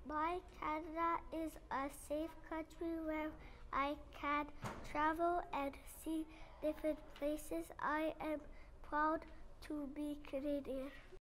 My Canada is a safe country where I can travel and see different places. I am proud to be Canadian.